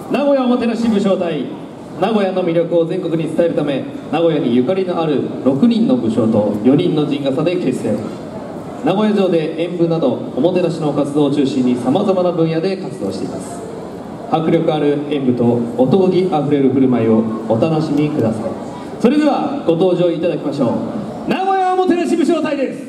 名古屋おもてなし武将隊。名古屋の魅力を全国に伝えるため、名古屋にゆかりのある6人の武将と4人の陣笠で結成。名古屋城で演舞などおもてなしの活動を中心にさまざまな分野で活動しています。迫力ある演舞とおとぎあふれる振る舞いをお楽しみください。それではご登場いただきましょう。名古屋おもてなし武将隊です。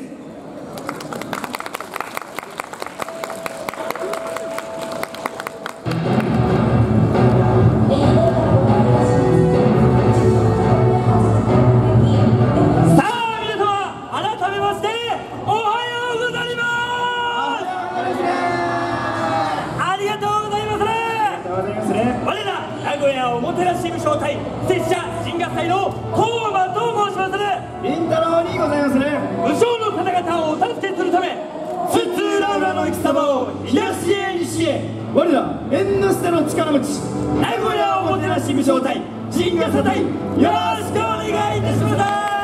我ら名古屋おもてなし武将隊拙者陣笠隊の當麻と申します凛太郎にございますね。 武将の方々をお助けするため津々浦々の戦を東へ西へ我ら縁の下の力持ち名古屋おもてなし武将隊陣笠隊よろしくお願いいたします。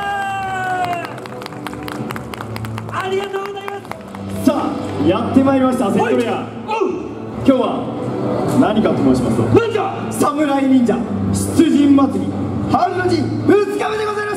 ありがとうございます。 さあやってまいりましたセントレア。今日は何かと申しますと、 何じゃ侍忍者出陣祭り春の陣2日目でございます。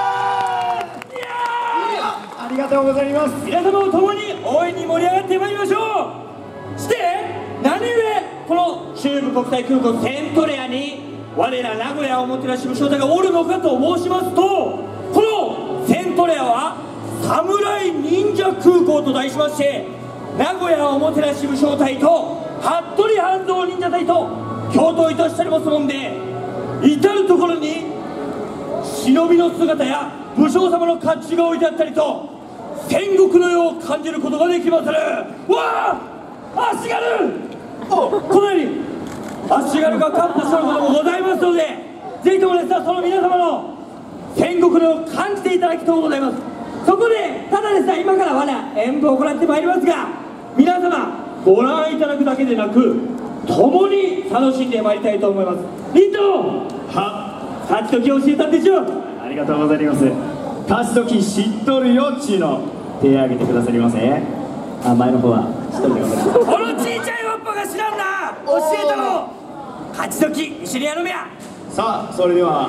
ありがとうございます。 皆様と共に応援に盛り上がってまいりましょう。して何故この中部国際空港セントレアに我ら名古屋おもてなし武将隊がおるのかと申しますと、このセントレアは侍忍者空港と題しまして、名古屋おもてなし武将隊と服部半蔵忍者隊と共闘いたしておりますもんで、至る所に忍びの姿や武将様の甲冑が置いてあったりと戦国の世を感じることができまする。わあ足軽、このように足軽がカットしておることもございますので、ぜひともですね、その皆様の戦国の世を感じていただきとうございます。そこでただですね、今から我ら演舞を行ってまいりますが、皆様ご覧いただくだけでなく共に楽しんでまいりたいと思います。凛太郎は勝ち時教えたんでしょう。 ありがとうございます。勝ち時知っとるよっちゅうの手を挙げてくださりませ。前の方は知っとるでございます。 このちいちゃいわっぱが知らんな、教えたろ。勝ち時一緒にやるめや。 さあそれでは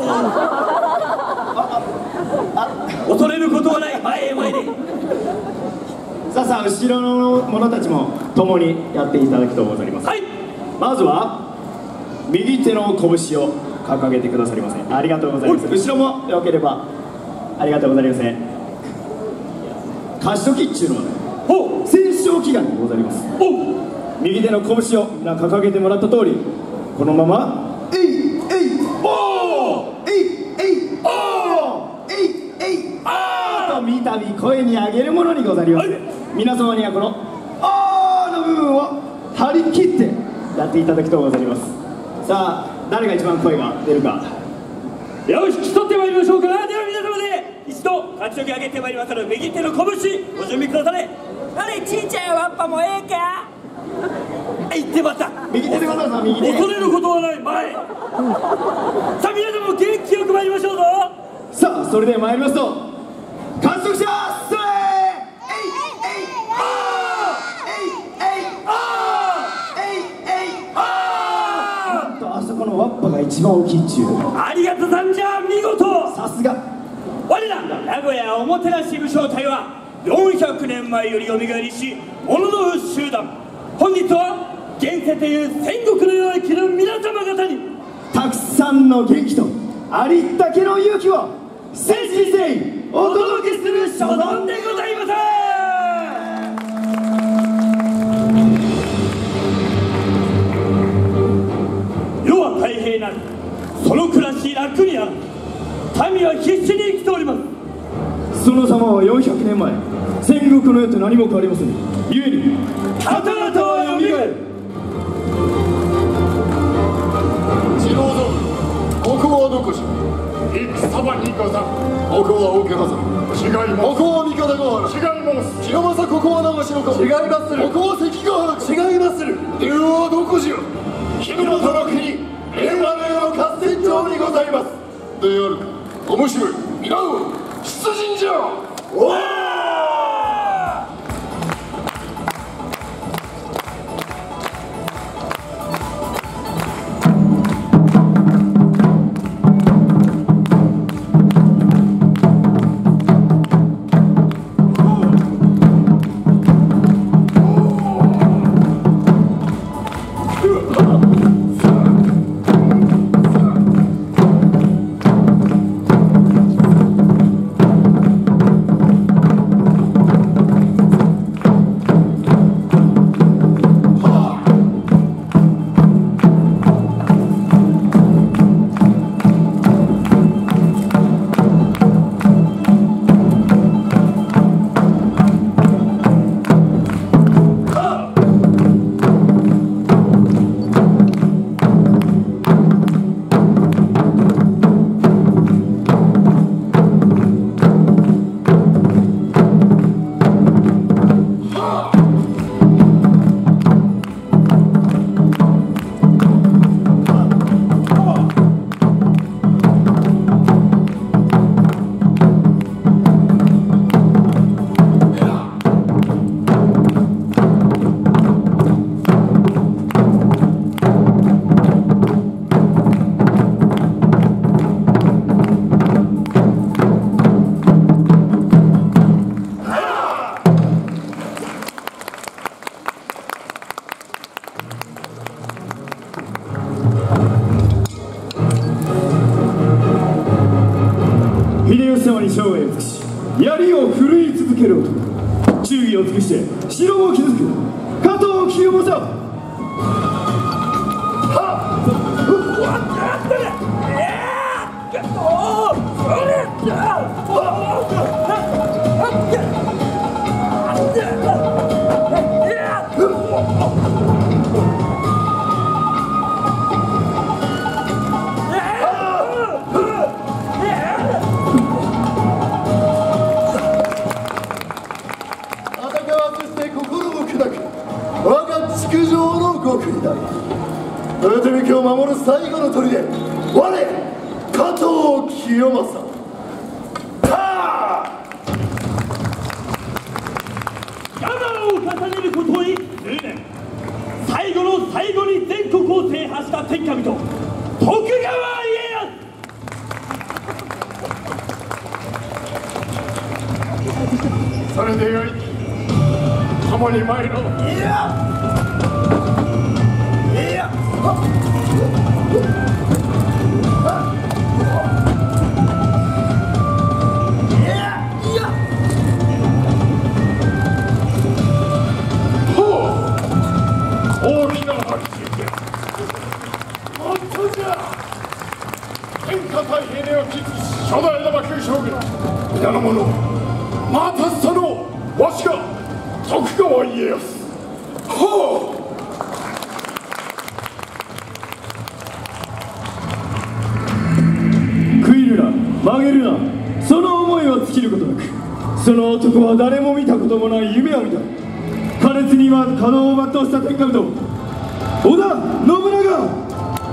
恐れることはない、前へ前へ。 さあ後ろの者たちも共にやっていただきとうございます。 はい、 まずは右手の拳を掲げてくださりませ。ありがとうございます。後ろもよければありがとうございます。勝ち時っちゅうのはね、戦勝祈願でございます。右手の拳をみんな掲げてもらった通り、このままえいえいおーえいえいおーえいえいあーとみたび声に上げるものにございます。皆様にはこの「あー」の部分を張り切ってやっていただきとうございます。さあ誰が一番声が出るか。 よし、競ってまいりましょうか。では皆様で一度勝ち時上げてまいりますので、右手の拳ご準備くだされ。あれちいちゃいわっぱもええか。言ってまた右手でございます。右手。 恐れることはない前。さあ皆様も元気よく参りましょうぞ。 さあそれでは参りますと、勝ち時者それあそこのワッパが一番大きいっちゅう。 ありがとさんじゃ、見事。 さすが。 我ら名古屋おもてなし武将隊は400年前よりよみがえりし者の集団。本日は現世という戦国の世を生きる皆様方にたくさんの元気とありったけの勇気を誠心誠意お届けする所存でございます。 世は太平なり、その暮らし楽にある。民は必死に生きております。 その様は400年前戦国の世と何も変わりません。ゆえに方々はよみがえる。 次郎蔵、ここはどこじゃ。戦場にござる。ここは桶狭間。違います。ここは三方ヶ原。違います。平正、ここは長篠か。違いまする。ここは関ヶ原。違いまする。ではどこじゃ。日の本の国令和の合戦場にございます。であるか。面白い。皆を出陣じゃ。おー。 秀吉様に生涯を尽くし槍を振るい続ける男、忠義を尽くして城を築く加藤清正。 築城の極意だ。豊臣家を守る最後の砦、我加藤清正。 山を重ねることに数年、最後の最後に全国を制覇した天下人徳川家康。 それでよい、共に参ろう。いや大きな拍手でもっとじゃ天下太平でを築き初代の幕府将軍皆の者またそのわしが徳川家康。 悔いるな、曲げるな、その思いは尽きることなく、その男は誰も見たこともない夢を見た。苛烈には稼働を全うした天下人織田信長。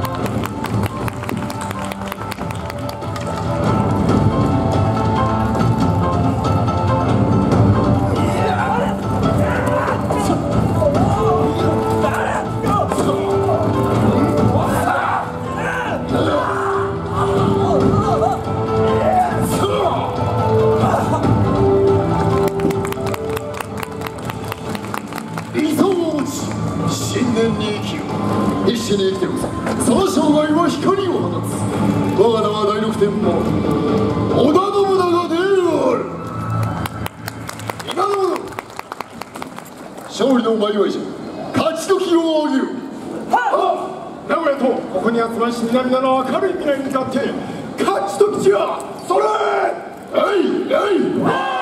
一緒に生きてこそ、その生涯は光を放つ。我が名は第六天王織田信長である。今の者、勝利の前祝いじゃ勝ち時を挙げる。名古屋とここに集まりし皆々の明るい未来に向かって勝ち時じゃ。それえいえい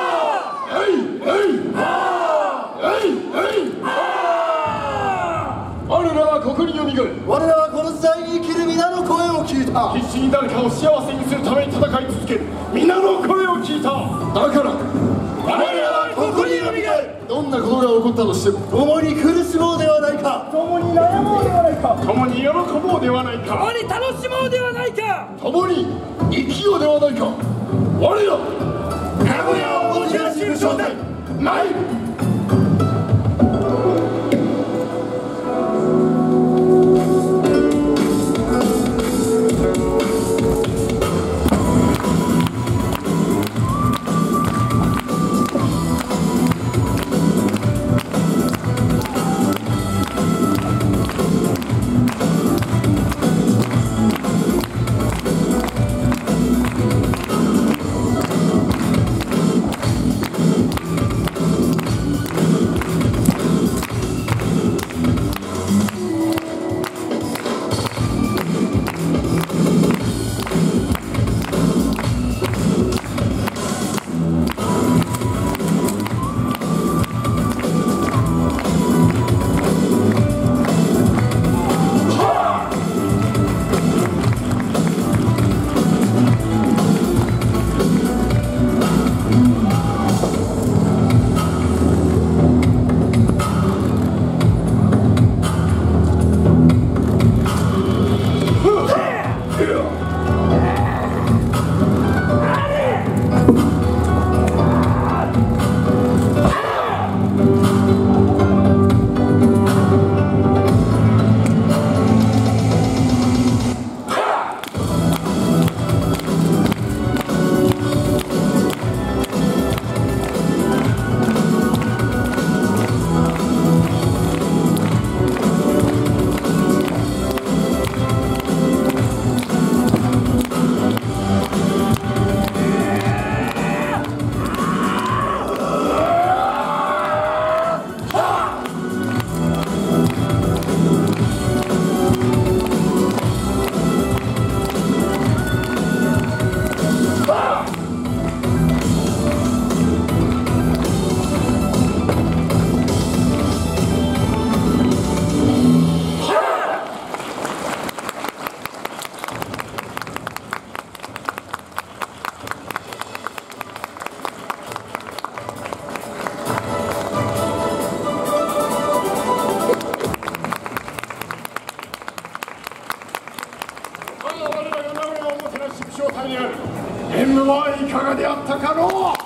我らはここによみがえ。 我らはこの時代に生きる皆の声を聞いた。 必死に誰かを幸せにするために戦い続ける皆の声を聞いた。だから我らはここによみがえ。どんなことが起こったとしても共に苦しもうではないか。 共に悩もうではないか。 共に喜ぼうではないか。 共に楽しもうではないか。 共に生きようではないか。我ら名古屋をもてなし武将隊参る。 らし武将隊である演武はいかがであったかのう。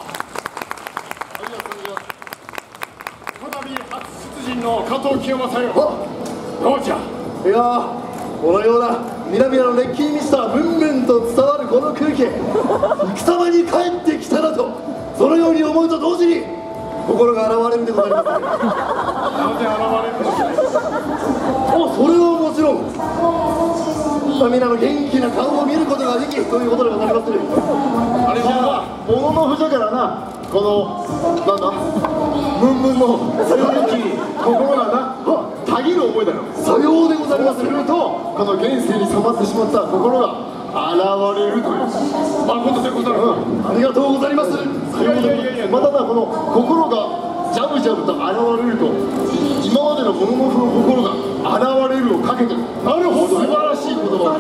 こたび初出陣の加藤清正よ、どうじゃ。 いやー、このような南の熱気に満ちたブンブンと伝わるこの空気、戦場に帰ってきたなと、そのように思うと同時に心が洗われるでございます。 なぜ現れるのじゃ。 それはもちろん皆の元気な顔を見ることができということでございます。 あれじゃあもののふじゃからな、このなんだムンムンの強い気心がなたぎる思いだよ。さようでございます。するとこの現世に染まってしまった心が現れるという。 まことでござる。 ありがとうございます。さようでまたな、この心がジャブジャブと現れると、今までのモノノフの心が現れるをかけて、なるほど素晴らしい言葉。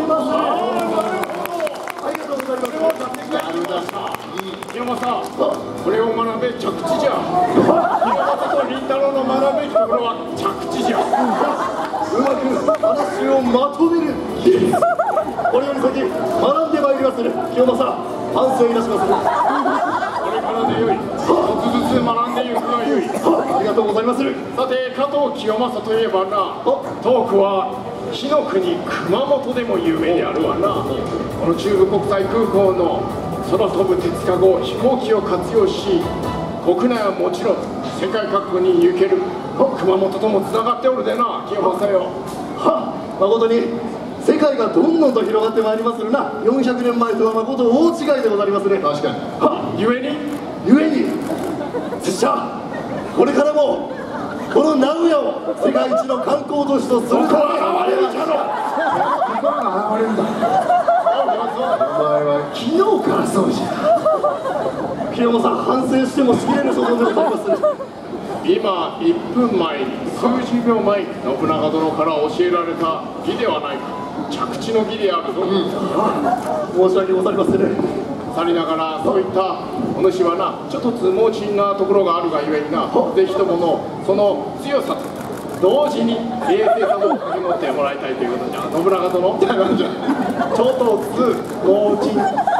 ありがとうございます。 清正、これを学べ着地じゃ。清正と凛太郎の学べきところは着地じゃ。 うまく話をまとめる。これより先学んでまいりまする。清正、反省いたします。 これからでよい。一つずつ学んでいくがよい。 ありがとうございまする。 さて加藤清正といえばな、トークは火の国熊本でも有名であるわな。この中部国際空港の空飛ぶ鉄かご飛行機を活用し、国内はもちろん世界各国に行ける熊本ともつながっておるでな、清正よ。 誠に世界がどんどんと広がってまいりまするな。400年前とは誠大違いでございますね。確かに。 ゆえに拙者これからもこの名古屋を世界一の観光都市とするために現れるじゃろ。 心が現れるんだ。お前は昨日からそうじゃ。清正さん、反省してもしきれぬ所存でございます。 今1分前に数十秒前に信長殿から教えられた義ではないか。着地の義であるぞ。 申し訳ございません。 さりながらそういったお主はな、ちょっとつ盲信なところがあるがゆえにな、ぜひとものその強さと同時に冷静さも掛け持ってもらいたいということじゃ。信長殿ちょっとつ盲信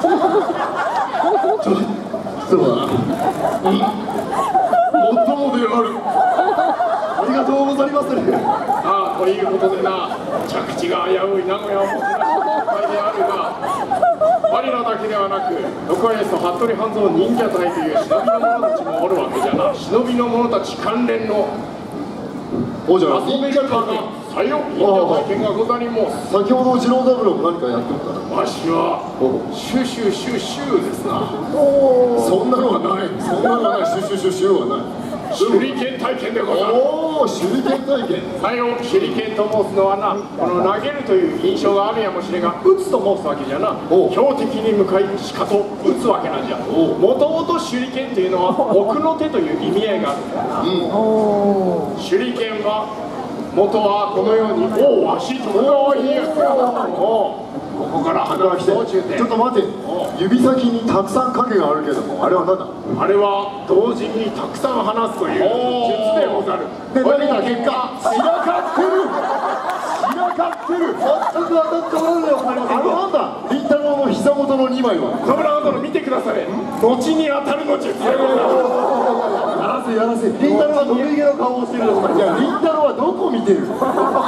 そうだな。 もっともである。 ありがとうございます。 ということでな、着地が危うい名古屋をもてなしの国会であるが、我らだけではなく徳川家と服部半蔵忍者隊という忍びの者たちもおるわけじゃな。忍びの者たち関連のおじゃ遊べる場がさよ忍者体験がござりもす。 先ほど次郎三郎も何かやっておったな。 わしはシュシュシュシュですな。 そんなのはない。そんなのはない。シュシュシュシュはない。 手裏剣体験でござる。 おお、手裏剣体験。 さよ手裏剣と申すのはな、この投げるという印象があるやもしれが、打つと申すわけじゃな。標的に向かいしかと打つわけなんじゃ。もともと手裏剣というのは奥の手という意味合いがあるんだな。手裏剣は元はこのように、わし徳川家康がここから働きて。 ちょっと待って、指先にたくさん影があるけども、あれは何だ。 あれは同時にたくさん話すという術でござる。 で、何が結果、散らかってる。散らかってる。全く当たっておらんのよ。あれなんだ。凛太郎の膝元の2枚は。 信長殿見てくだされ。後に当たるの術でござる。 やらせやらせ。凛太郎は得意げの顔をしてるの。いや、凛太郎はどこ見てる。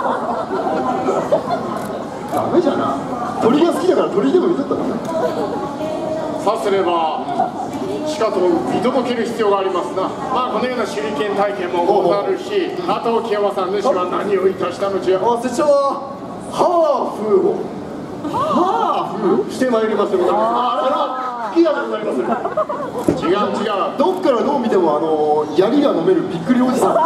ダメじゃな。鳥が好きだから鳥でも見とったの。 さすればしかと見届ける必要がありますな。まあこのような手裏剣体験もござるし、加藤清正主は何をいたしたのじゃ。 拙者はハーフをしてまいりますよ。あら、吹き矢でございます。 違う。 どっからどう見ても槍が飲めるびっくりおじさん。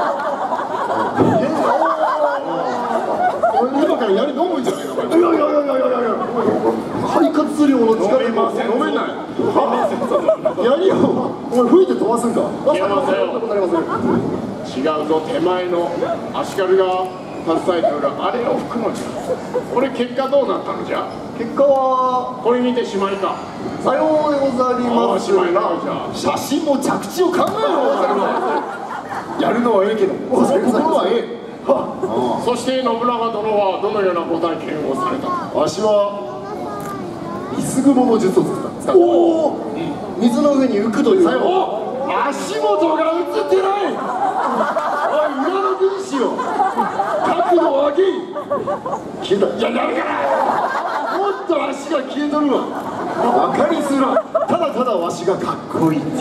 今から槍飲むんじゃないの。いや肺活量の力でも飲めない。槍をお前吹いて飛ばすんか。 いやませよ。違うぞ。手前の足軽が携えておるあれを吹くのじゃ。これ結果どうなったのじゃ。 結果はこれ見てしまいか。 さようでござりますが、 写真も着地を考えろ。やるのはええけど心はええ。 そして信長殿はどのようなご体験をされたの。 わしは水雲の術を使った。おお、水の上に浮くという。足元が映ってない。おい、裏の軍師よ、角度を上げい。消えた。いや、やるからもっと足が消えとるわ。分かりづら。ただただわしがかっこいいっていう。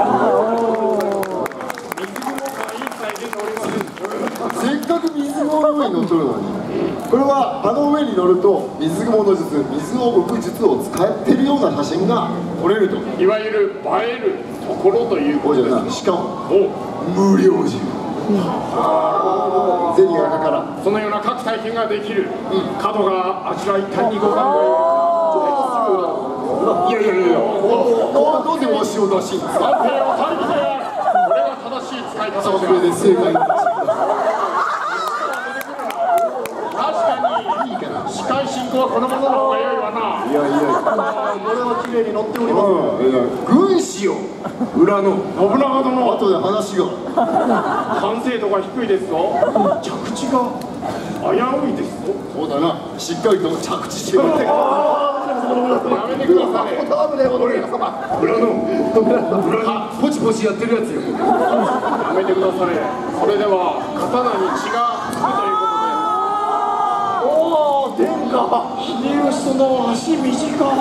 せっかく水雲の上に乗っとるのに、これはあの上に乗ると水雲の術、水を浮く術を使ってるような写真が撮れると。 いわゆる映えるところということです。 しかも無料自由。銭がかからん。 そのような各体験ができる、角があちら一帯にござる。 いやいやいや、どうでわしを出し。 三平を退治である。これが正しい使い方じゃ。 それで正解。 司会進行はこのものの方が良いわな。 いやいや、これは綺麗に乗っております。軍師よ、裏の信長殿、 後で話が。 完成度が低いですぞ。着地が危ういですぞ。 そうだな、しっかりと着地してくれ。やめてください。 裏のポチポチやってるやつよ。 やめてください。それでは刀に血がつくということで。 天下秀吉の足短。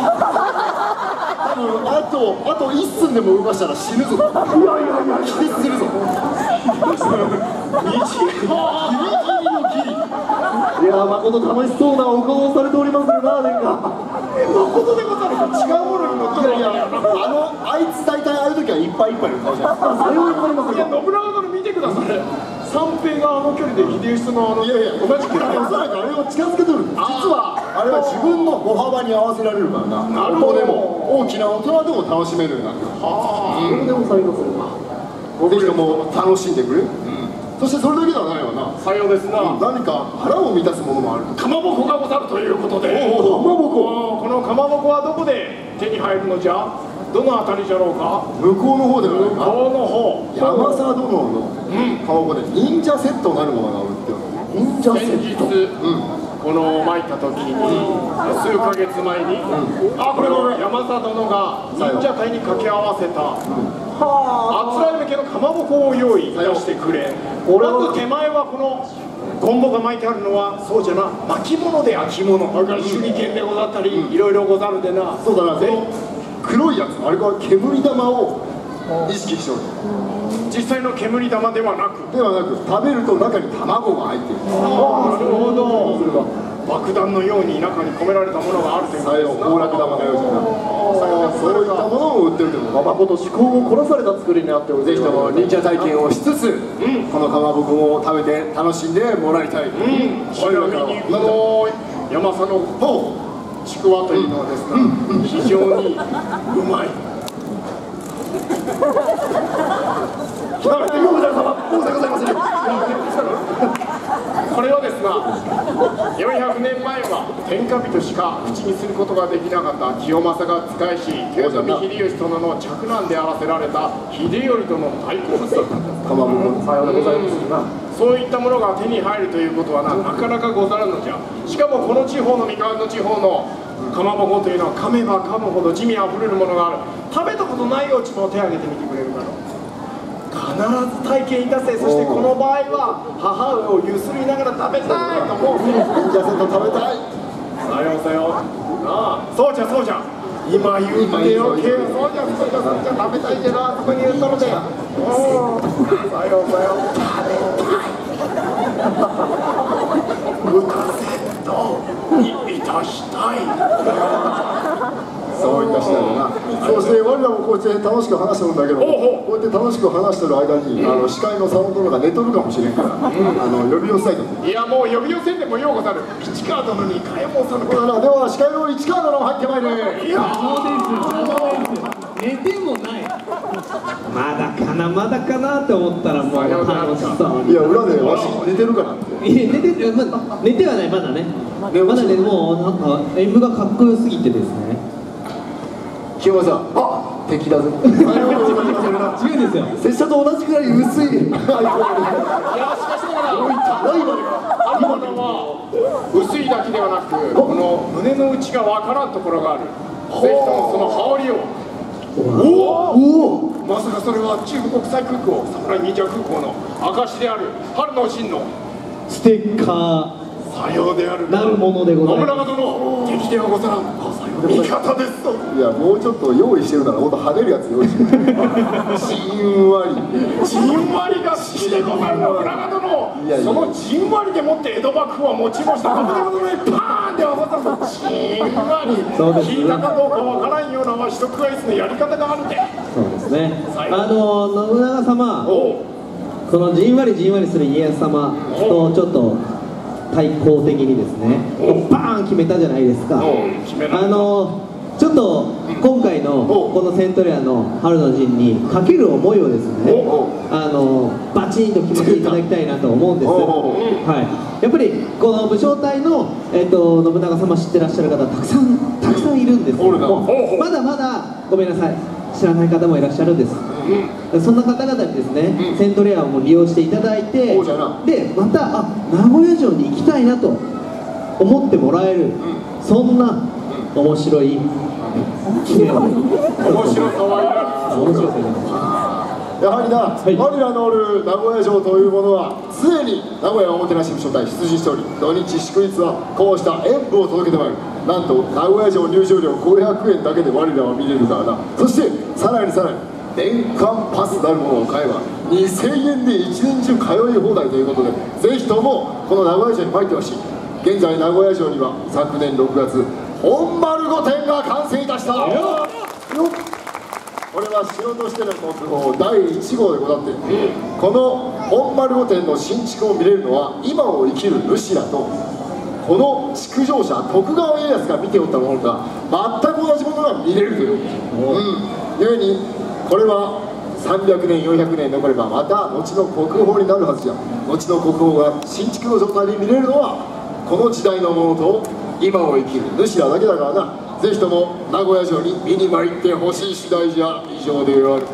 あと一寸でも動かしたら死ぬぞ。いやいやいや、気絶するぞ。ギリギリのギリ。いや、誠楽しそうなお顔をされておりまするな、天下。誠でござるか。違うものに乗ってる。いやいや、あいつ大体ああいう時はいっぱいいっぱいの顔じゃないですか。それはわかりますよ。 信長殿見てください。三平があの距離で秀吉のいやいや、同じくらい。おそらくあれを近づけとる。実はあれは自分の歩幅に合わせられるからな。なるほど。でも大きな大人でも楽しめるようになってる。はあ、それでも最後するな。ぜひとも楽しんでくれ。そしてそれだけではないわな。 さようですな。 何か腹を満たすものもある。 かまぼこがござるということで。 かまぼこ。 このかまぼこはどこで手に入るのじゃ。どのあたりじゃろうか。 向こうの方ではないか。 向こうの方。 山沢殿のかまぼこで忍者セットなるものが売っておる。忍者セット。 この参った時に数ヶ月前に、あ、これ山沢殿が忍者隊に掛け合わせたあつらい向けのかまぼこを用意いたしてくれ。まず手前はこのゴンボが巻いてあるのは、そうじゃな、巻物で焼き物、それから手裏剣でござったり、いろいろござるでな。 そうだな、この黒いやつ、あれは煙玉を意識しておる。 実際の煙玉ではなく、 食べると中に卵が入っている。 なるほど。爆弾のように中に込められたものがあるということですな。 崩落玉のようじゃな。そういったものを売ってるけど、まこと思考を凝らされた作りになっており、ぜひとも忍者体験をしつつ、このかまぼこを食べて楽しんでもらいたい。 ちなみにこの山佐のちくわというのはですね、非常にうまい。 ございません。 これはですが、400年前は天下人しか口にすることができなかった清正が仕えし、豊臣秀吉殿の嫡男であらせられた秀頼殿の大好物だったんです。 かまぼこさようでございますな。 そういったものが手に入るということはなかなかござらぬのじゃ。しかもこの地方の三河の地方のかまぼこというのは、噛めば噛むほど地味あふれるものがある。食べたことないようちも手を挙げてみてくれるかろう。必ず体験いたせ。そしてこの場合は母上をゆすりながら食べたいと思う。 忍者セット食べたい。 さようさよう。ああ、そうじゃそうじゃ。今言うてよけ。そうじゃそうじゃそうじゃ、食べたいじゃな、そこに言ったので。さようさよう。浮かせといたしたい。 そういたしたいな。そして我らもこうやって楽しく話してるんだけど、こうやって楽しく話してる間に司会の佐野殿が寝とるかもしれんから、呼び寄せたいと思う。 いや、もう呼び寄せんでもようござる。市川殿に買い物さんのでは司会の市川殿入ってまいれ。 いや、 寝てもない。まだかなまだかなって思ったら、もう楽しそう。 いや、裏でわし寝てるからって。 いや、寝てはない。まだね、まだね。もうなんか演舞がかっこよすぎてですね。 清正さん、あ、敵だぜ。違うんですよ。 拙者と同じくらい薄い。 いや、しかしながら、 ライバルが。 あるものは薄いだけではなく、この胸の内がわからんところがある。 ぜひともその羽織を。おお、まさかそれは中部国際空港桜木忍者空港の証である春の陣のステッカーさようであるなるものでございます。 信長殿、敵ではござらん。味方ですと。 いや、もうちょっと用意してるなら、ほんと跳ねるやつ用意してる。じんわり。 じんわりが好きでござる信長殿。そのじんわりでもって江戸幕府は持ちました。信長殿にパーンでわざわざじんわり。聞いたかどうかわからんような一クライスのやり方があるで。 そうですね。信長様、このじんわりじんわりする家康様とちょっと対抗的にですね、バーン決めたじゃないですか。ちょっと今回のこのセントレアの春の陣にかける思いをですね、バチンと決めていただきたいなと思うんです。はい、やっぱりこの武将隊の、信長様知ってらっしゃる方たくさんいるんですけども、まだまだごめんなさい、知らない方もいらっしゃるんです。そんな方々にですね、セントレアを利用していただいて、でまた名古屋城に行きたいなと思ってもらえる、そんな面白い面白さはいらん。 面白さやはりな、我らのおる名古屋城というものは常に名古屋おもてなし部署隊出陣しており、土日祝日はこうした演舞を届けてまいる。なんと名古屋城入場料500円だけで我らは見れるからな。そしてさらに年間パスなるものを買えば2000円で一年中通い放題ということで、ぜひともこの名古屋城に入ってほしい。現在名古屋城には昨年6月本丸御殿が完成いたした。これは城としての目標第1号でござって、この本丸御殿の新築を見れるのは今を生きる主らとこの築城者徳川家康が見ておったものが全く同じものが見れるという、故にこれは300年400年残ればまた後の国宝になるはずじゃ。後の国宝が新築の状態で見れるのはこの時代のものと今を生きる主らだけだからな。ぜひとも名古屋城に見に参ってほしい次第じゃ。以上である。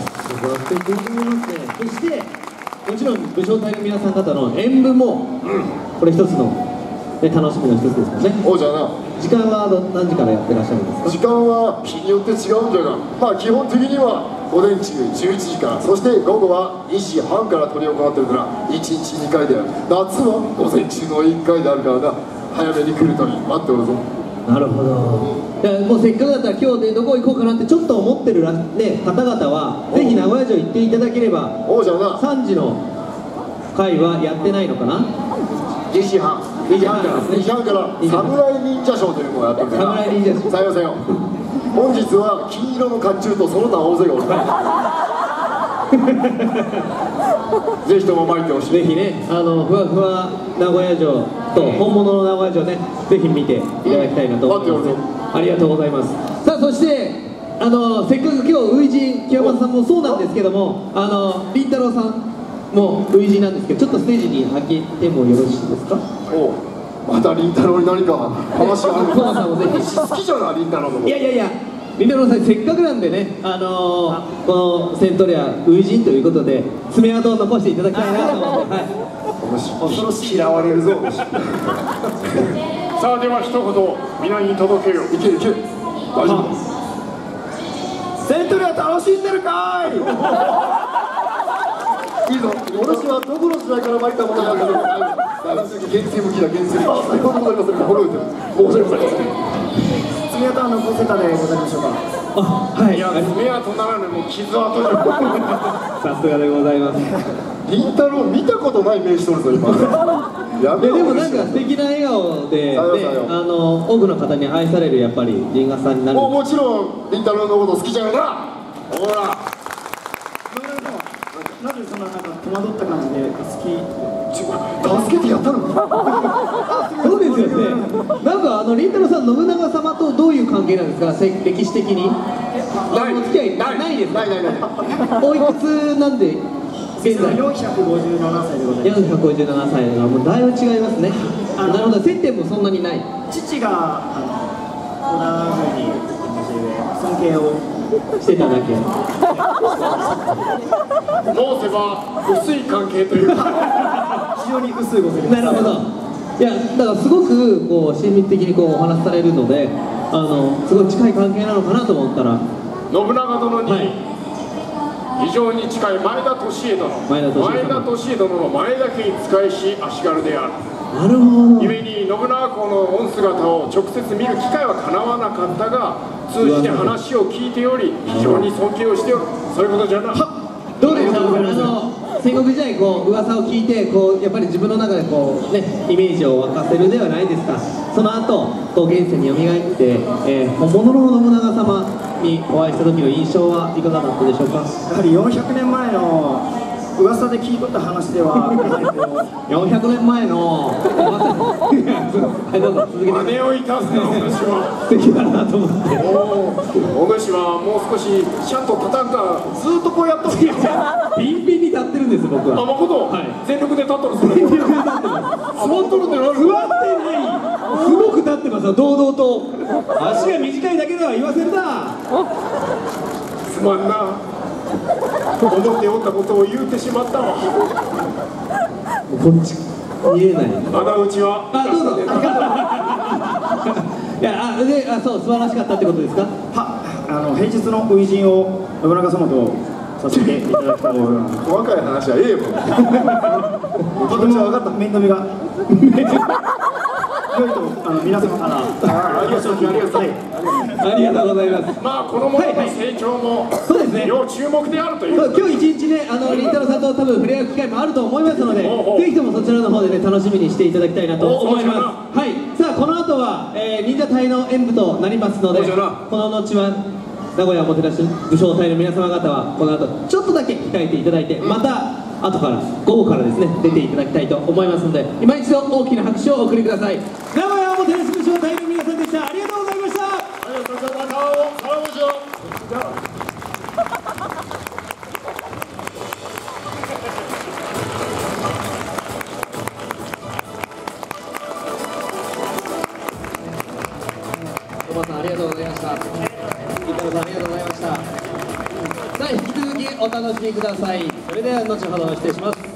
そしてもちろん武将隊の皆さん方の演舞も、これ一つの楽しみの一つですよね。 おうじゃな。 時間は何時からやってらっしゃるんですか？ 時間は日によって違うんじゃが、まあ基本的には午前中11時から、そして午後は2時半から執り行ってるから1日2回である。夏は午前中の1回であるからな。早めに来るといい。待っておるぞ。 なるほど。いやもうせっかくだったら今日でどこ行こうかなってちょっと思ってる方々はぜひ名古屋城行っていただければ。 おうじゃな。 3時の会はやってないのかな。 2時半から侍忍者ショーというのをやってるから。 侍忍者ショー。 さようさよう。本日は金色の甲冑とその他大勢がおるぜひとも参ってほしい。 ぜひね、ふわふわ名古屋城と本物の名古屋城ね、ぜひ見ていただきたいなと思います。ありがとうございます。さあそしてせっかく今日初陣清正さんもそうなんですけども、りんたろーさんも初陣なんですけど、ちょっとステージに上げてもよろしいですか？ おう、またりんたろーに何か話がある。 コマさんもぜひ。 好きじゃないりんたろーの。 いやりんたろーさんせっかくなんでね、このセントレア初陣ということで爪痕を残していただきたいなと思って、はい、 恐ろしい嫌われるぞ。 さあでは一言皆に届けよう。 いけるいける。大丈夫。セントレア楽しんでるかーい。いいぞ。私はどこの時代から参ったものだけど、厳正向きだ厳正。あ、最高でございます。心得てる。申し訳ございません。爪痕は残せたでございましょうか。 はい。 いや爪痕ならぬもう傷跡じゃん。 さすがでございます。 りんたろー見たことない名刺取るぞ今。やべえ。 でもなんか素敵な笑顔で、多くの方に愛されるやっぱり陣賀さんになる。 もちろんりんたろーのこと好きじゃよな。ほら。 なぜそんな戸惑った感じで助けてやったの。 そうですよね。なんかりんたろーさん信長様とどういう関係なんですか？歴史的に。お付き合いないです。 ない。 おいくつなんで？現在 457歳でございます。 457歳がもうだいぶ違いますね。なるほど。接点もそんなにない。 父が織田軍に尊敬をしてただけ。 申せば薄い関係というか非常に薄いご関係。 なるほど。いやだからすごくこう親密的にこうお話しされるので、 すごい近い関係なのかなと思ったら、 信長殿に、 はい、 非常に近い前田利家殿、前田利家殿の前田家に仕えし足軽である。 なるほど。 故に信長公の御姿を直接見る機会はかなわなかったが、通じて話を聞いており非常に尊敬をしておる。そういうことじゃな。 どうですか、戦国時代噂を聞いてやっぱり自分の中でイメージを沸かせるではないですか。その後現世によみがえって、本物の信長様にお会いした時の印象はいかがだったでしょうか。 やはり400年前の噂で聞いとった話では 400年前のはいどうぞ続けて。 真似をいたすなお主は。 素敵だなと思って。 お主はもう少しシャンと立たんか。ずっとこうやっとる。 ビンビンに立ってるんです僕は。 あ、まこと。 はい。 全力で立っとる。それ。座っとるんでなる。 座ってない。すごく立ってますよ堂々と。足が短いだけでは言わせるな。 すまんな。思っておったことを言うてしまったわ。 こっち見えない。 穴打ちは。 あ、どうぞ。いや、そう素晴らしかったってことですか。 は、平日の初陣を信長様とさせていただきたいと思います。 細かい話はええもん。 とても分かった。面倒見が良いと皆様からありがとうございます。 ありがとうございます。 まあこの者の成長もそうですね。 要注目であるという。 今日一日ね、りんたろーさんと多分触れ合う機会もあると思いますので、ぜひともそちらの方でね楽しみにしていただきたいなと思います。はい。さあこの後は、忍者隊の演舞となりますので、この後は名古屋おもてなし武将隊の皆様方はこの後ちょっとだけ控えていただいて、また後から午後からですね出ていただきたいと思いますので、今一度大きな拍手をお送りください。名古屋おもてなし武将隊の皆さんでした。ありがとうございました。 ありがとうございました。また会おうじゃ。 おばさんありがとうございました。りんたろーさんありがとうございました。さあ引き続きお楽しみください。それでは後ほど失礼します。